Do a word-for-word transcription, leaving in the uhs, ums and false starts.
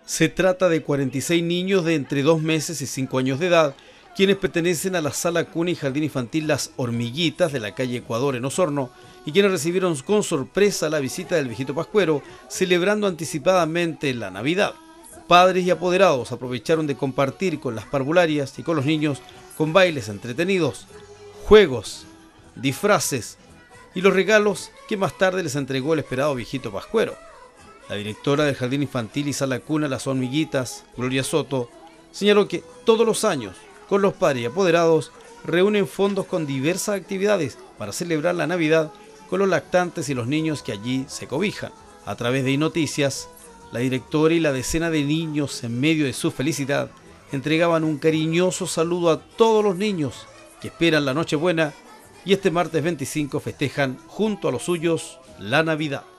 Se trata de cuarenta y seis niños de entre dos meses y cinco años de edad, quienes pertenecen a la Sala Cuna y Jardín Infantil Las Hormiguitas de la calle Ecuador en Osorno y quienes recibieron con sorpresa la visita del viejito Pascuero, celebrando anticipadamente la Navidad. Padres y apoderados aprovecharon de compartir con las parvularias y con los niños con bailes entretenidos, juegos, disfraces y los regalos que más tarde les entregó el esperado viejito Pascuero. La directora del Jardín Infantil y Sala Cuna Las Hormiguitas, Gloria Soto, señaló que todos los años, con los padres y apoderados, reúnen fondos con diversas actividades para celebrar la Navidad con los lactantes y los niños que allí se cobijan. A través de iNoticias, la directora y la decena de niños, en medio de su felicidad, entregaban un cariñoso saludo a todos los niños que esperan la Nochebuena y este martes veinticinco festejan junto a los suyos la Navidad.